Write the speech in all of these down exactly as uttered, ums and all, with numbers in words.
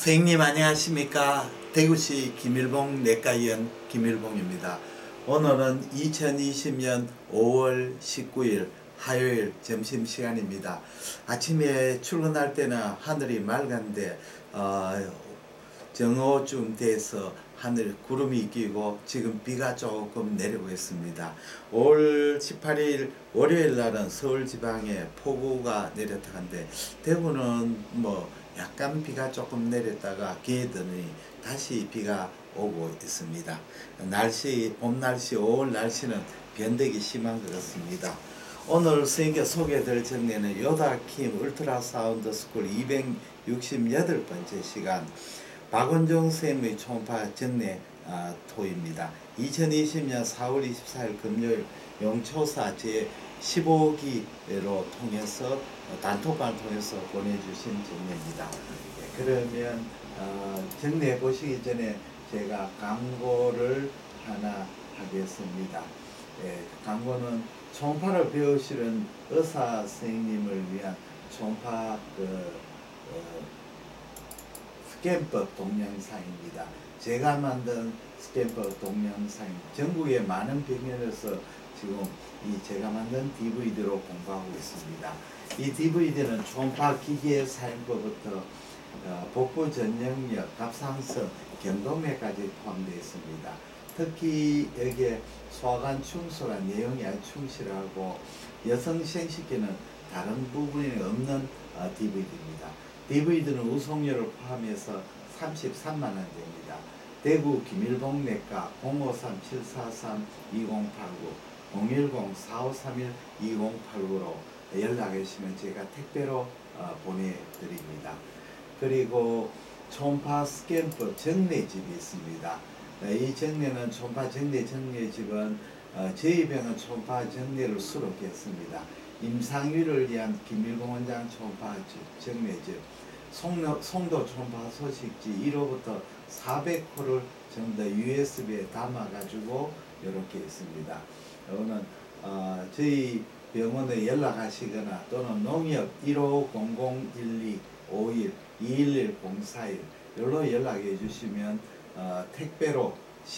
선생님 안녕하십니까. 대구시 김일봉 내과의원 김일봉입니다. 오늘은 이천이십 년 오월 십구일 화요일 점심시간입니다. 아침에 출근할 때는 하늘이 맑은데 어, 정오쯤 돼서 하늘 구름이 끼고 지금 비가 조금 내리고 있습니다. 오월 십팔일 월요일 날은 서울 지방에 폭우가 내렸다는데 대구는 뭐 약간 비가 조금 내렸다가 개더니 다시 비가 오고 있습니다. 날씨, 봄 날씨, 오월 날씨는 변덕이 심한 것 같습니다. 오늘 선생님께 소개해드릴 정리는 요다킴 울트라사운드 스쿨 이백육십팔 번째 시간 박원종 선생님의 초음파 정례 어, 토입니다. 이천이십 년 사월 이십사일 금요일 용초사 제십오 기로 통해서 단톡방을 통해서 보내주신 정례입니다. 그러면 어, 정례 보시기 전에 제가 광고를 하나 하겠습니다. 예, 광고는 초음파를 배우시는 의사 선생님을 위한 초음파 그, 어, 스캔법 동영상입니다. 제가 만든 스캔법 동영상 전국의 많은 병원에서 지금 이 제가 만든 디브이디로 공부하고 있습니다. 이 디브이디는 초음파 기계 사용법부터 어, 복부 전형력, 갑상선, 경동맥까지 포함되어 있습니다. 특히 여기에 소화관 충수란 내용이 아주 충실하고 여성 생식기는 다른 부분이 없는 어, 디브이디입니다. 디브이디는 우송료를 포함해서 삼십삼만 원대입니다. 대구 김일봉 내과 공오삼 칠사삼 이공팔구 공일공 사오삼일 이공팔구로 연락해 주시면 제가 택배로 어, 보내드립니다. 그리고 초음파 스캔법 정례집이 있습니다. 이 정례는 초음파 정례 정례집은 어, 저희 병원 초음파 정례를 수록했습니다. 임상위를 위한 김일봉 원장 초음파 정례집, 송도, 송도 초음파 소식지 일 호부터 사백 호를 전부 다 유에스비에 담아가지고 이렇게 있습니다. 이거는 어, 저희 병원에 연락하시거나 또는 농협 일오공공일이 오일 이일일공사일 여기로 연락해 주시면 어, 택배로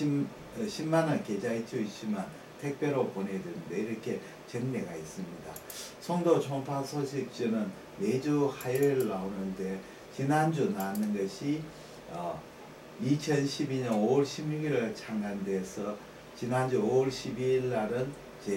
십만 원 계좌에 주시면 택배로 보내드립니다. 이렇게 정례가 있습니다. 송도 초음파 소식지는 매주 화요일 나오는데 지난주 나왔는 것이 어, 이천십이 년 오월 십육일에 창간돼서 지난주 오월 십이일 날은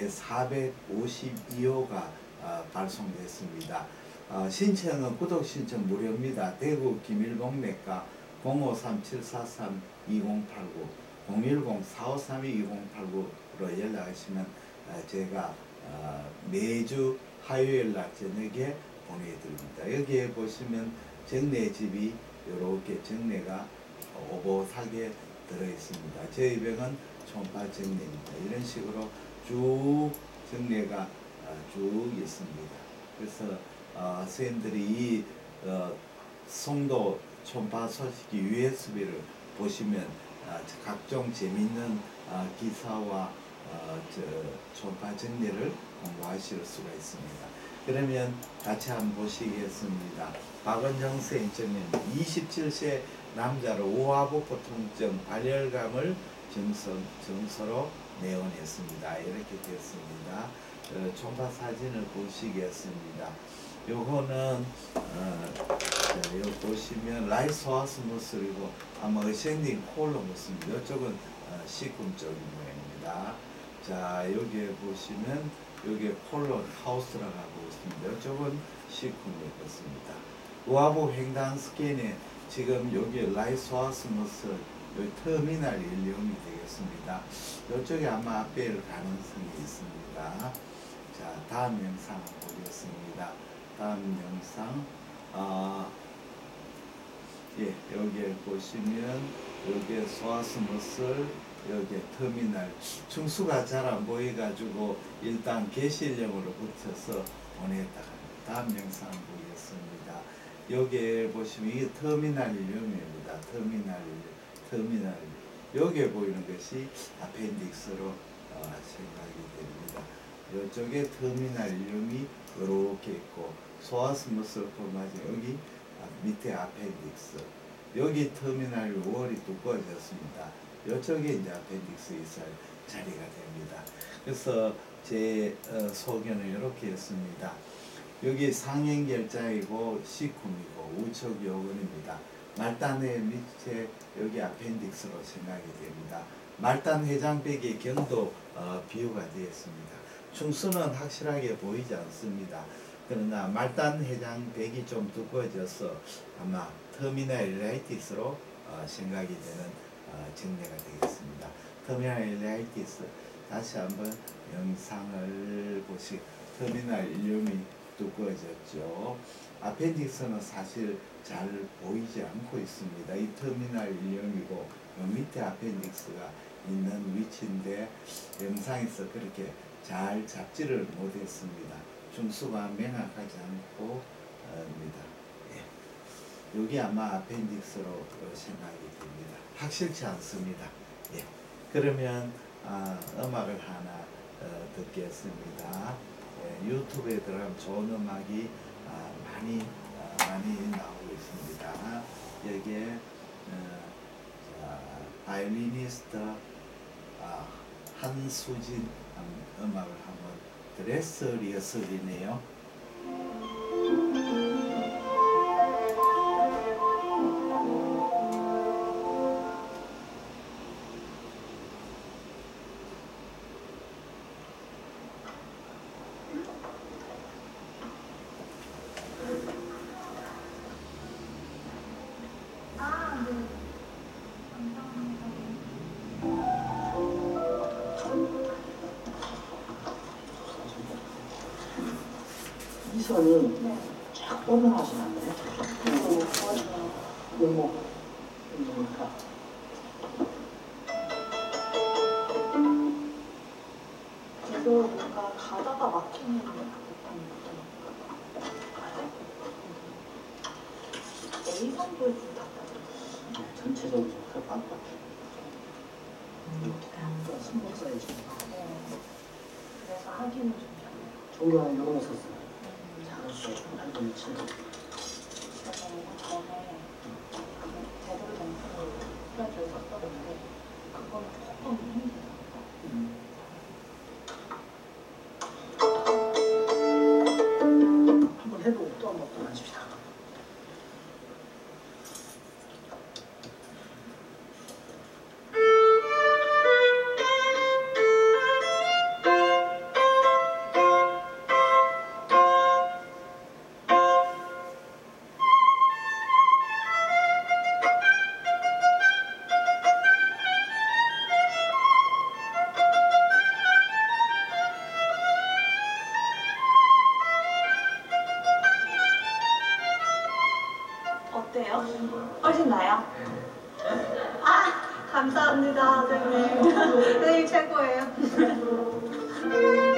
제사백오십이 호가 어, 발송됐습니다. 어, 신청은 구독 신청 무료입니다. 대구 김일봉 내과 공오삼 칠사삼 이공팔구 공일공 사오삼이 이공팔구로 연락하시면 어, 제가 어, 매주 화요일 날 저녁에 보내드립니다. 여기에 보시면 정례집이 이렇게 정례가 오붓하게 들어있습니다. 저희 병은 초음파 정례입니다. 이런 식으로 쭉 정례가 어, 쭉 있습니다. 그래서 어, 선생님들이 이 어, 송도 초음파 소식지 유에스비를 보시면 어, 각종 재미있는 어, 기사와 어, 저 초음파 정례를 공부하실 수가 있습니다. 그러면 같이 한번 보시겠습니다. 박원정 선생님 정례는 이십칠 세 남자로 우하복부 통증, 발열감을 정서, 정서로 내원했습니다. 이렇게 되었습니다. 어, 초음파 사진을 보시겠습니다. 요거는 어, 자, 요 보시면 라이소아스무스이고 아마 어센딩 콜로무스입니다. 이쪽은 어, 시꿈 쪽인 모양입니다. 자, 여기에 보시면 여기에 콜론 하우스라고 하고 있습니다. 이쪽은 시꿈이 있습니다. 우하복 횡단 스캔에 지금 여기 라이소아스무스 여기 터미널 일용이 되겠습니다. 이쪽에 아마 앞배일 가능성이 있습니다. 자, 다음 영상 보겠습니다. 다음 영상, 어, 예, 여기에 보시면 여기에 소아스머슬, 여기에 터미널 충수가 잘 안 보여가지고 일단 게시령으로 붙여서 보냈다 합니다. 다음 영상 보겠습니다. 여기에 보시면 이게 터미널 일용입니다. 터미널 터미널 여기에 보이는 것이 아펜딕스로 어, 생각이 됩니다. 이쪽에 터미널 일용이 이렇게 있고 소아스머슬 포마지 여기 밑에 아펜딕스 여기 터미널 월이 두꺼워졌습니다. 이쪽에 이제 아펜딕스 있을 자리가 됩니다. 그래서 제 어, 소견을 이렇게 했습니다. 여기 상행결자이고 C쿰이고 우측 요근입니다. 말단의 밑에 여기 아펜딕스로 생각이 됩니다. 말단 회장벽이 경도 어, 비유가 되었습니다. 충수는 확실하게 보이지 않습니다. 그러나 말단 회장벽이 좀 두꺼워져서 아마 터미널 일라이티스로 어, 생각이 되는 어, 정례가 되겠습니다. 터미널 일라이티스 다시 한번 영상을 보시. 터미널 일륨이 두꺼워졌죠. 아펜딕스는 사실 잘 보이지 않고 있습니다. 이 터미널 일륨이고 요 밑에 아펜딕스가 있는 위치인데 영상에서 그렇게 잘 잡지를 못했습니다. 중수가 명확하지 않고 입니다. 예. 여기 아마 아펜딕스로 생각이 됩니다. 확실치 않습니다. 예. 그러면 아, 음악을 하나 어, 듣겠습니다. 예, 유튜브에 들어가면 좋은 음악이 아, 많이 아, 많이 나오고 있습니다. 여기에 어, 자, 바이올리니스트 아, 한수진 음악을 한번 드레스 리허설이네요. 이 선이 네. 쫙 뻗어나가시면 안 돼요? 요목, 요목이니까. 그래서 뭔가 가다가 막히는 듯한 A선도에 좀 닿아요. 전체적으로 좀 그럴 것 같아요. 이것도 신경 써야죠. 네. 그래서 하기는 좀 편해요. 종교는 이런 거 썼어요. 잘했어. 알고 있지. 그래서 전에 제대로 된 프라이즈를 썼었는데 그거는 조금 힘들어요. 음. 한번 해보고 또 한번 또 하십시다. 어때요? 훨씬 나요? 아, 감사합니다, 선생님. 선생님 최고예요.